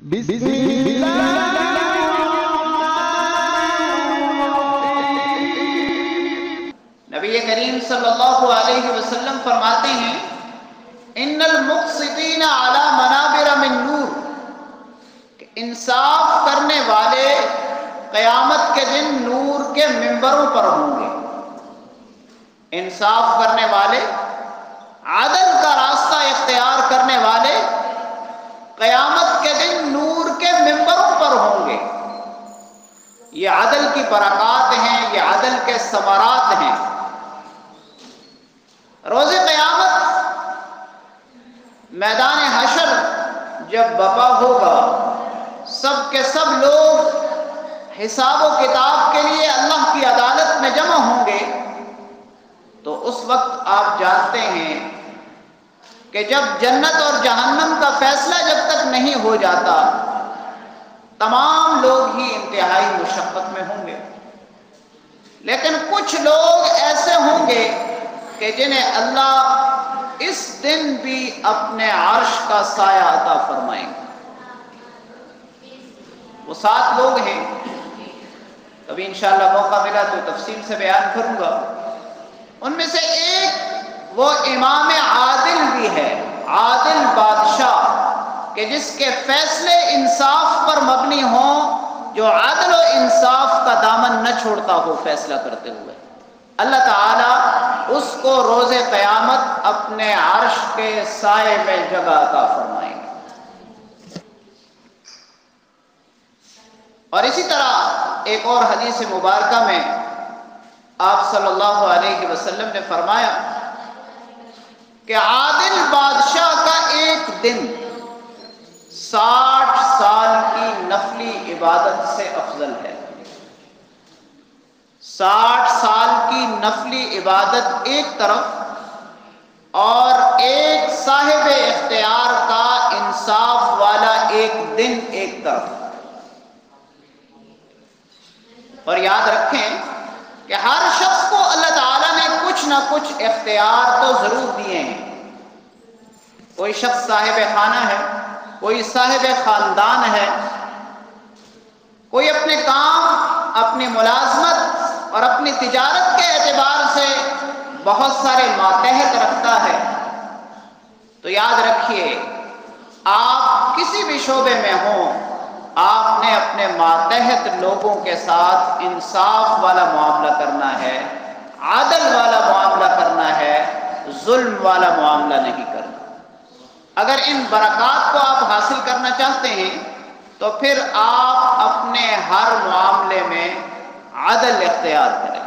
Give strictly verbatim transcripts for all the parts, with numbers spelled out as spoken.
بسم اللہ نبی کریم صلی اللہ علیہ وسلم فرماتے ہیں ان المقسطین علی منابر من نور، کہ انصاف کرنے والے قیامت کے دن نور کے ممبروں پر ہوں گے۔ انصاف کرنے والے، عدل کا راستہ اختیار کرنے والے قیامت کے دن نور کے ممبروں پر ہوں گے۔ یہ عدل کی برکات ہیں، یہ عدل کے ثمرات ہیں۔ روز قیامت میدان حشر جب برپا ہوگا، سب کے سب لوگ حساب و کتاب کے لیے اللہ کی عدالت میں جمع ہوں گے، تو اس وقت آپ جانتے ہیں کہ جب جنت اور جہنم کا فیصلہ جب تک نہیں ہو جاتا، تمام لوگ ہی انتہائی مشقت میں ہوں گے، لیکن کچھ لوگ ایسے ہوں گے کہ جنہیں اللہ اس دن بھی اپنے عرش کا سایہ عطا فرمائیں گے۔ وہ سات لوگ ہیں، کبھی انشاءاللہ موقع ملا تو تفصیل سے بیان کروں گا۔ ان میں سے ایک وہ امام عادل بھی ہے، عادل بادشاہ، کہ جس کے فیصلے انصاف پر مبنی ہوں، جو عدل و انصاف کا دامن نہ چھوڑتا ہو فیصلہ کرتے ہوئے۔ اللہ تعالیٰ اس کو روز قیامت اپنے عرش کے سائے میں جگہ عطا فرمائیں گے۔ اور اسی طرح ایک اور حدیث مبارکہ میں آپ صلی اللہ علیہ وسلم نے فرمایا کہ عادل بادشاہ کا ایک دن ساٹھ سال کی نفلی عبادت سے افضل ہے۔ ساٹھ سال کی نفلی عبادت ایک طرف، اور ایک صاحب اختیار کا انصاف والا ایک دن ایک طرف۔ اور یاد رکھیں کہ ہر شخص کو اللہ تعالیٰ نے کچھ نہ کچھ اختیار تو ضرور دیے ہیں۔ کوئی شخص صاحب خانہ ہے، کوئی صاحب خاندان ہے، کوئی اپنے کام، اپنی ملازمت اور اپنی تجارت کے اعتبار سے بہت سارے ماتحت رکھتا ہے۔ تو یاد رکھیے، آپ کسی بھی شعبے میں ہوں، آپ نے اپنے ماتحت لوگوں کے ساتھ انصاف والا معاملہ کرنا ہے، عدل والا معاملہ کرنا ہے، ظلم والا معاملہ نہیں کرنا۔ اگر ان برکات کو آپ حاصل کرنا چاہتے ہیں تو پھر آپ اپنے ہر معاملے میں عدل اختیار کریں۔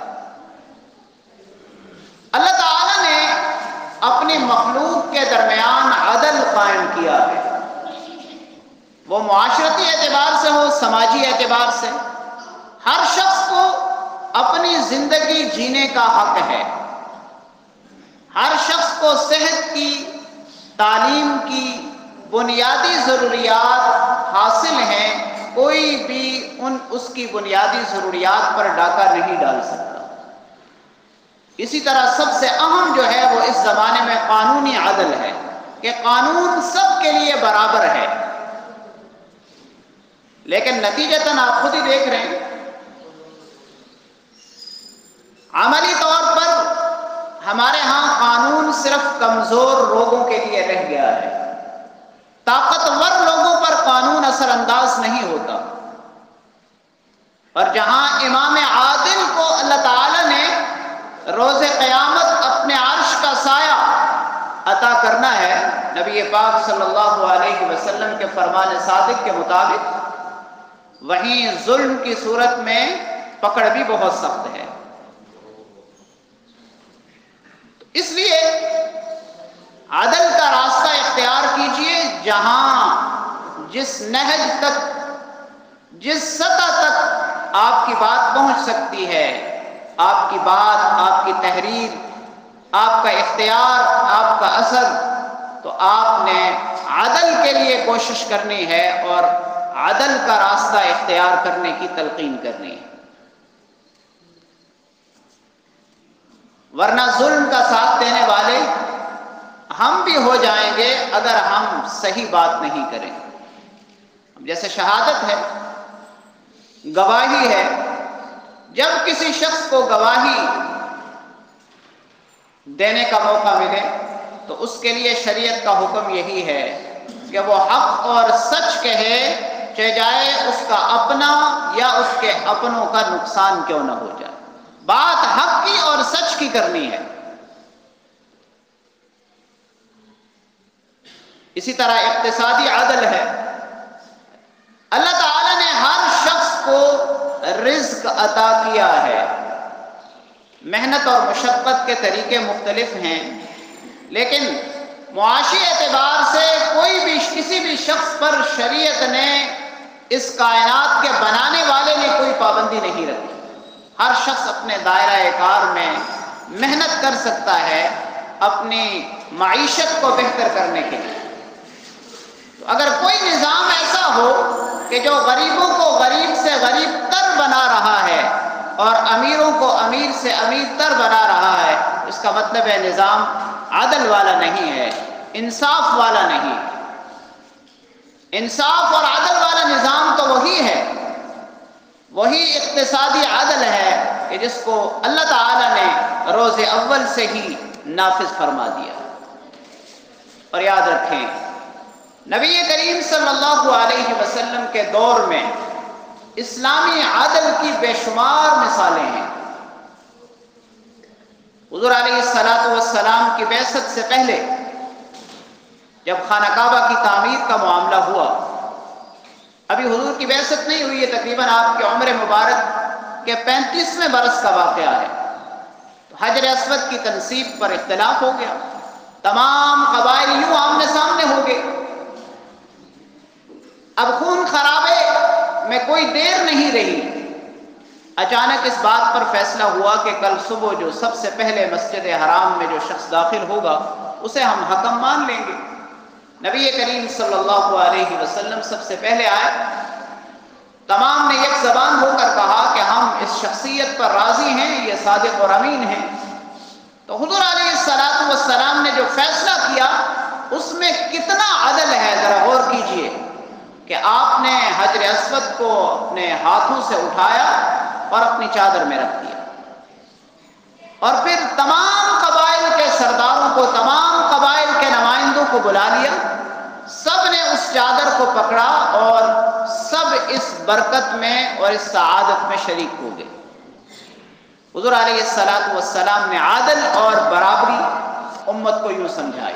اللہ تعالیٰ نے اپنی مخلوق کے درمیان عدل قائم کیا ہے، وہ معاشرتی اعتبار سے ہو، سماجی اعتبار سے۔ ہر شخص کو اپنی زندگی جینے کا حق ہے، ہر شخص کو صحت کی، تعلیم کی بنیادی ضروریات حاصل ہیں، کوئی بھی ان اس کی بنیادی ضروریات پر ڈاکہ نہیں ڈال سکتا۔ اسی طرح سب سے اہم جو ہے وہ اس زمانے میں قانونی عدل ہے، کہ قانون سب کے لیے برابر ہے۔ لیکن نتیجتاً آپ خود ہی دیکھ رہے ہیں، عملی طور پر ہمارے ہاں قانون صرف کمزور لوگوں کے لیے رہ گیا ہے، طاقتور لوگوں پر قانون اثر انداز نہیں ہوتا۔ اور جہاں امام عادل کو اللہ تعالیٰ نے روز قیامت اپنے عرش کا سایہ عطا کرنا ہے، نبی پاک صلی اللہ علیہ وسلم کے فرمان صادق کے مطابق، وہیں ظلم کی صورت میں پکڑ بھی بہت سخت ہے۔ اس لیے عدل کا راستہ اختیار کیجئے، جہاں جس نہج تک، جس سطح تک آپ کی بات پہنچ سکتی ہے، آپ کی بات، آپ کی تحریر، آپ کا اختیار، آپ کا اثر، تو آپ نے عدل کے لیے کوشش کرنی ہے اور عدل کا راستہ اختیار کرنے کی تلقین کرنی ہے، ورنہ ظلم کا ساتھ دینے والے ہم بھی ہو جائیں گے اگر ہم صحیح بات نہیں کریں۔ ہم جیسے شہادت ہے، گواہی ہے، جب کسی شخص کو گواہی دینے کا موقع ملے تو اس کے لیے شریعت کا حکم یہی ہے کہ وہ حق اور سچ کہے، چاہے اس کا اپنا یا اس کے اپنوں کا نقصان کیوں نہ ہو جائے۔ بات حق کی اور سچ کی کرنی ہے۔ اسی طرح اقتصادی عدل ہے۔ اللہ تعالی نے ہر شخص کو رزق عطا کیا ہے، محنت اور مشقت کے طریقے مختلف ہیں، لیکن معاشی اعتبار سے کوئی بھی کسی بھی شخص پر شریعت نے، اس کائنات کے بنانے والے نے کوئی پابندی نہیں رکھی۔ ہر شخص اپنے دائرہ کار میں محنت کر سکتا ہے اپنی معیشت کو بہتر کرنے کے لیے۔ تو اگر کوئی نظام ایسا ہو کہ جو غریبوں کو غریب سے غریب تر بنا رہا ہے اور امیروں کو امیر سے امیر تر بنا رہا ہے، اس کا مطلب ہے نظام عدل والا نہیں ہے، انصاف والا نہیں۔ انصاف اور عدل والا نظام تو وہی ہے، وہی اقتصادی عدل ہے کہ جس کو اللہ تعالی نے روز اول سے ہی نافذ فرما دیا۔ اور یاد رکھیں، نبی کریم صلی اللہ علیہ وسلم کے دور میں اسلامی عدل کی بے شمار مثالیں ہیں۔ حضور علیہ الصلوۃ والسلام کی بعثت سے پہلے جب خانہ کعبہ کی تعمیر کا معاملہ ہوا، ابھی حضور کی بعثت نہیں ہوئی ہے، تقریباً آپ کی عمر مبارک کے پینتیسویں برس کا واقعہ ہے، تو حجر اسود کی تنصیب پر اختلاف ہو گیا، تمام قبائل یوں آمنے سامنے ہو گئے۔ اب خون خرابے میں کوئی دیر نہیں رہی، اچانک اس بات پر فیصلہ ہوا کہ کل صبح جو سب سے پہلے مسجد حرام میں جو شخص داخل ہوگا اسے ہم حکم مان لیں گے۔ نبی کریم صلی اللہ علیہ وسلم سب سے پہلے آئے، تمام نے ایک زبان ہو کر کہا کہ ہم اس شخصیت پر راضی ہیں، یہ صادق اور امین ہیں۔ تو حضور علیہ الصلوۃ والسلام نے جو فیصلہ کیا اس میں کتنا عدل ہے، ذرا غور کیجئے کہ آپ نے حجر اسود کو اپنے ہاتھوں سے اٹھایا اور اپنی چادر میں رکھ دیا، اور پھر تمام قبائل کے سرداروں کو، تمام قبائل کے نمائندوں کو بلا لیا، سب نے اس چادر کو پکڑا اور سب اس برکت میں اور اس سعادت میں شریک ہو گئے۔ حضور علیہ الصلوۃ والسلام نے عدل اور برابری امت کو یوں سمجھائی۔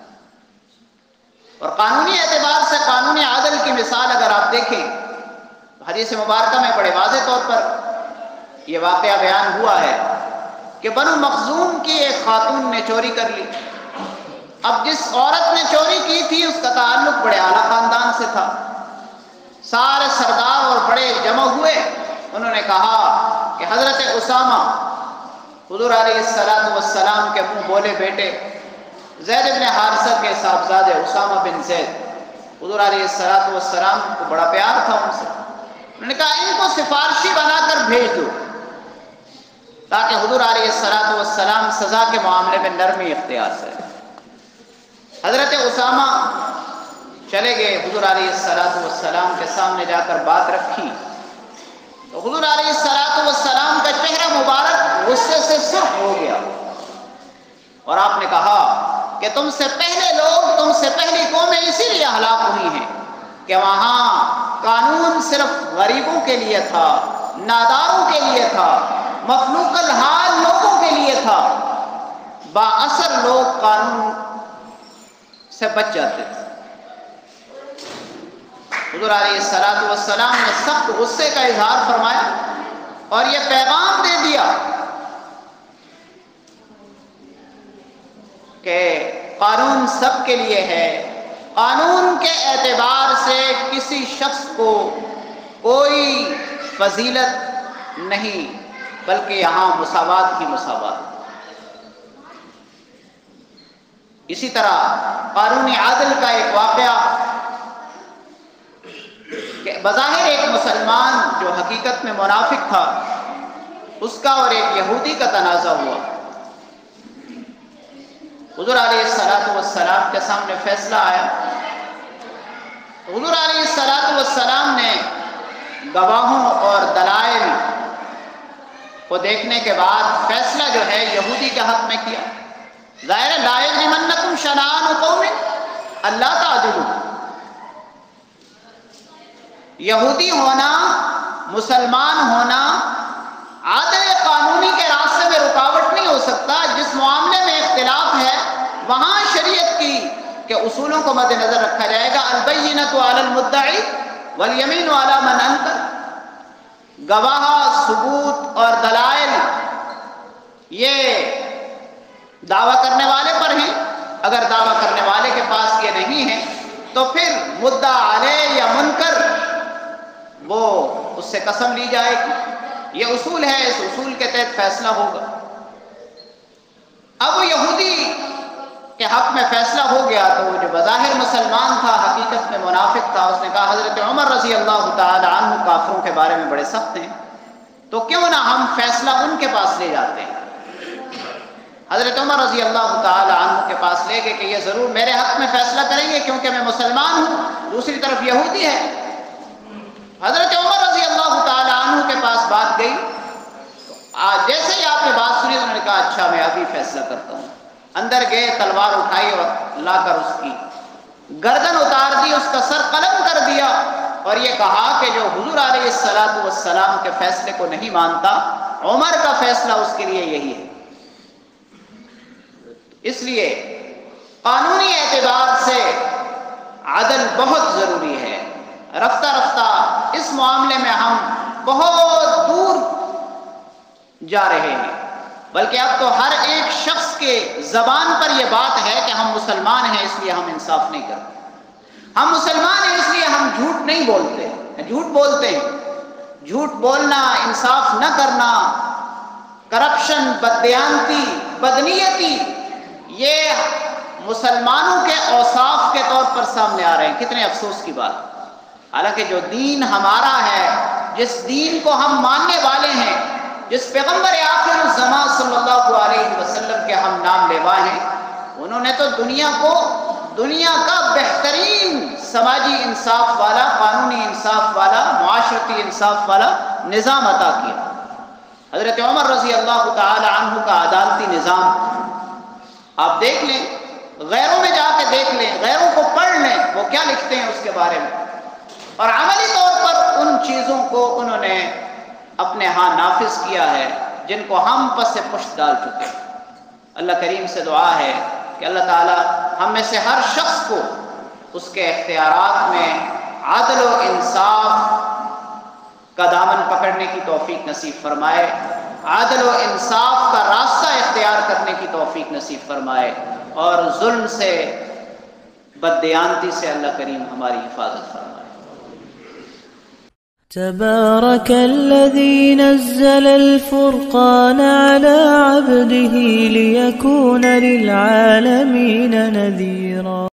اور قانونی اعتبار سے قانونی عدل کی مثال اگر آپ دیکھیں تو حدیث مبارکہ میں بڑے واضح طور پر یہ واقعہ بیان ہوا ہے کہ بنو مخزوم کی ایک خاتون نے چوری کر لی۔ اب جس عورت نے چوری کی تھی اس کا تعلق بڑے اعلیٰ خاندان سے تھا، سارے سردار اور بڑے جمع ہوئے، انہوں نے کہا کہ حضرت اسامہ، حضور علیہ الصلوۃ والسلام کے منہ بولے بیٹے زید بن حارثہ کے صاحبزادے اسامہ بن زید، حضور علیہ الصلوۃ والسلام کو بڑا پیار تھا ان سے، انہوں نے کہا ان کو سفارشی بنا کر بھیج دو تاکہ حضور علیہ الصلوۃ والسلام سزا کے معاملے میں نرمی اختیار سے۔ حضرت اسامہ چلے گئے، حضور علیہ الصلوۃ والسلام کے سامنے جا کر بات رکھی تو حضور علیہ الصلوۃ والسلام کا چہرہ مبارک غصے سے سرخ ہو گیا، اور آپ نے کہا کہ تم سے پہلے لوگ، تم سے پہلی قومیں اسی لیے ہلاک ہوئی ہیں کہ وہاں قانون صرف غریبوں کے لیے تھا، ناداروں کے لیے تھا، مخلوق الحال لوگوں کے لیے تھا، با اثر لوگ قانون سے بچ جاتے تھے۔ حضور علیہ الصلوۃ والسلام نے سخت غصے کا اظہار فرمایا اور یہ پیغام دے دیا کہ قانون سب کے لیے ہے، قانون کے اعتبار سے کسی شخص کو کوئی فضیلت نہیں، بلکہ یہاں مساوات ہی مساوات۔ اسی طرح قانونی عدل کا ایک واقعہ کہ بظاہر ایک مسلمان جو حقیقت میں منافق تھا، اس کا اور ایک یہودی کا تنازع ہوا۔ حضور علیہ الصلوۃ والسلام کے سامنے فیصلہ آیا حضور علیہ الصلوۃ والسلام نے گواہوں اور دلائل کو دیکھنے کے بعد فیصلہ جو ہے یہودی کے حق میں کیا. ظاہر لا یجرمنکم شنآن قوم الا تعدلوا. یہودی ہونا، مسلمان ہونا عادل قانونی کے راستے میں رکاوٹ نہیں ہو سکتا. جس معاملے میں اختلاف ہے وہاں شریعت کی کے اصولوں کو مد نظر رکھا جائے گا. البینۃ علی المدعی والیمین علی من انکر. گواہ، ثبوت اور دلائل یہ دعویٰ کرنے والے پر ہیں. اگر دعویٰ کرنے والے کے پاس یہ نہیں ہے تو پھر مدعا علیہ یا منکر وہ اس سے قسم لی جائے گی. یہ اصول ہے، اس اصول کے تحت فیصلہ ہوگا. اب وہ یہودی کے حق میں فیصلہ ہو گیا تو وہ جو بظاہر مسلمان تھا حقیقت میں منافق تھا. اس نے کہا حضرت عمر رضی اللہ تعالی عنہ کافروں کے بارے میں بڑے سخت ہیں، تو کیوں نہ ہم فیصلہ ان کے پاس لے جاتے ہیں. حضرت عمر رضی اللہ تعالی عنہ کے پاس لے گئے کہ یہ ضرور میرے حق میں فیصلہ کریں گے کیونکہ میں مسلمان ہوں، دوسری طرف یہودی ہے. حضرت عمر رضی اللہ تعالی عنہ کے پاس بات گئی. آج جیسے ہی آپ نے بات سنی انہوں نے کہا اچھا میں ابھی فیصلہ کرتا ہوں. اندر گئے، تلوار اٹھائی اور لا کر اس کی گردن اتار دی، اس کا سر قلم کر دیا اور یہ کہا کہ جو حضور علیہ الصلوۃ والسلام کے فیصلے کو نہیں مانتا، عمر کا فیصلہ اس کے لیے یہی ہے. اس لیے قانونی اعتبار سے عدل بہت ضروری ہے. رفتہ رفتہ اس معاملے میں ہم بہت دور جا رہے ہیں، بلکہ اب تو ہر ایک شخص کے زبان پر یہ بات ہے کہ ہم مسلمان ہیں اس لیے ہم انصاف نہیں کرتے. ہم مسلمان ہیں اس لیے ہم جھوٹ نہیں بولتے. جھوٹ بولتے ہیں. جھوٹ بولنا، انصاف نہ کرنا، کرپشن، بددیانتی، بدنیتی، یہ مسلمانوں کے اوصاف کے طور پر سامنے آ رہے ہیں. کتنے افسوس کی بات. حالانکہ جو دین ہمارا ہے، جس دین کو ہم ماننے والے ہیں، جس پیغمبر آخر الزمان صلی اللہ علیہ وسلم کے ہم نام لیوا ہیں، انہوں نے تو دنیا کو دنیا کا بہترین سماجی انصاف والا، قانونی انصاف والا، معاشرتی انصاف والا نظام عطا کیا. حضرت عمر رضی اللہ تعالی عنہ کا عدالتی نظام آپ دیکھ لیں، غیروں میں جا کے دیکھ لیں، غیروں کو پڑھ لیں وہ کیا لکھتے ہیں اس کے بارے میں، اور عملی طور پر ان چیزوں کو انہوں نے اپنے ہاں نافذ کیا ہے جن کو ہم پس پشت ڈال چکے. اللہ کریم سے دعا ہے کہ اللہ تعالی ہم میں سے ہر شخص کو اس کے اختیارات میں عدل و انصاف کا دامن پکڑنے کی توفیق نصیب فرمائے، عدل و انصاف کا راستہ اختیار کرنے کی توفیق نصیب فرمائے، اور ظلم سے، بددیانتی سے اللہ کریم ہماری حفاظت فرمائے. تبارك الذي نزل الفرقان على عبده ليكون للعالمين نذيرا.